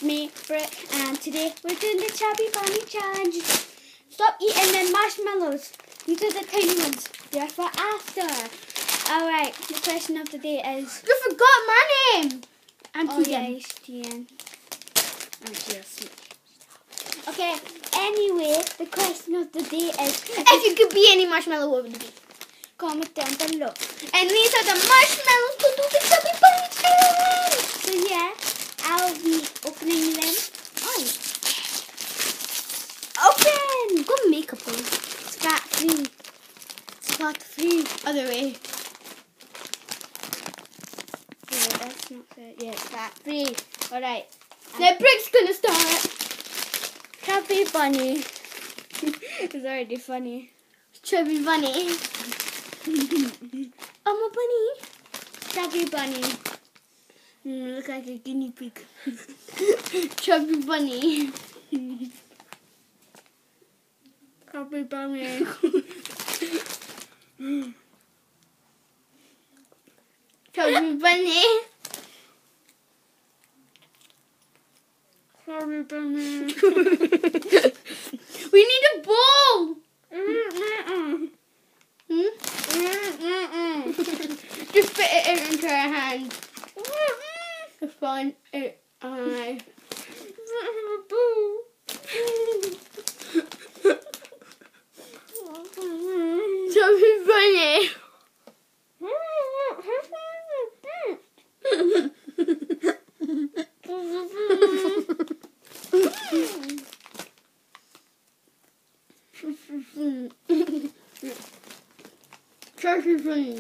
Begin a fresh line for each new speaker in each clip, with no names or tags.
me for it, and today we're doing the Chubby Bunny challenge. Stop eating the marshmallows. These are the tiny ones. They're for after. Alright, the question of the day is...
You forgot my name! I'm
Tian. Tian. I'm Tian. Okay, anyway, the question of the day is...
If you could be any marshmallow, what would it be?
Comment down below.
And these are the marshmallows to do the Chubby Bunny challenge!
So yeah, I'll be opening them. Oh. Open!
Got makeup on.
Spot free. Spot free.
Other way.
Yeah, that's not fair. Yeah, spot free. Alright.
The brick's gonna start.
Chubby Bunny. It's already funny.
Chubby Bunny. I'm a bunny.
Chubby Bunny. Look like a guinea pig.
Chubby Bunny.
Chubby Bunny.
Chubby Bunny.
Chubby Bunny.
We need a bowl. Just fit it into our hand. Just find it. Chubby Bunny. Chubby Bunny.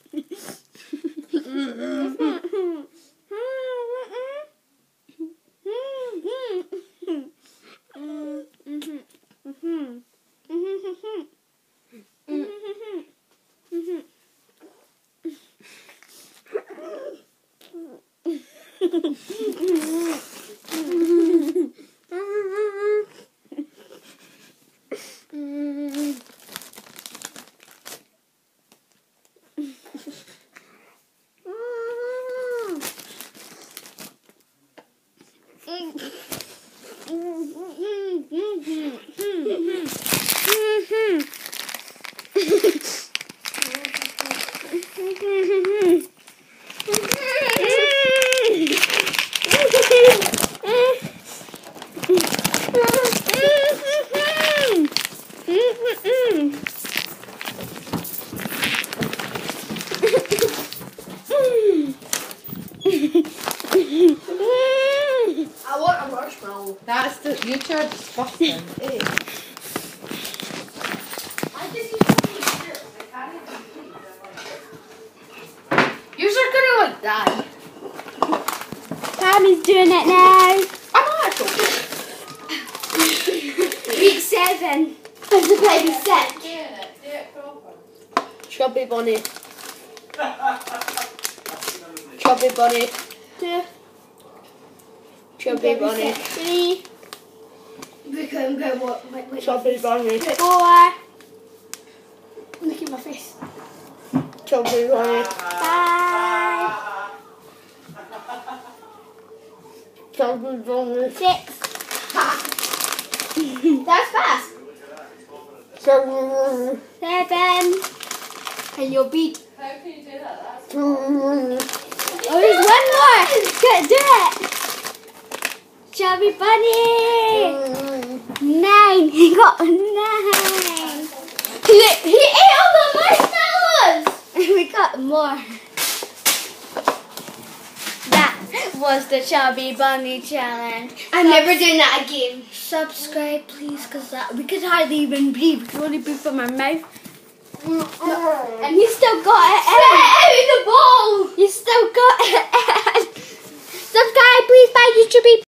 I want a marshmallow. That's the you're disgusting. Yours are gonna like die.
Tammy's doing it now.
I'm not joking.
Week 7.
That's the baby set.
Do it proper.
Chubby Bunny. Chubby Bunny.
2.
Chubby Bunny.
3.
Chubby Bunny.
4.
Look at my face. Chubby Bunny.
5.
Chubby Bunny.
6.
That's fast. Chubby Bunny.
7.
And you'll beat.
How can you do that? That's
Oh, there's one more. Good, do it. Chubby Bunny. 9. He got 9.
He ate all the marshmallows.
We got more. That was the Chubby Bunny challenge.
I'm never doing that again.
Subscribe, please, because we could hardly even breathe. We could only breathe from our mouth. And you still got it in.
Out of the bowl.
You still got it in. Subscribe, please, bye, YouTube.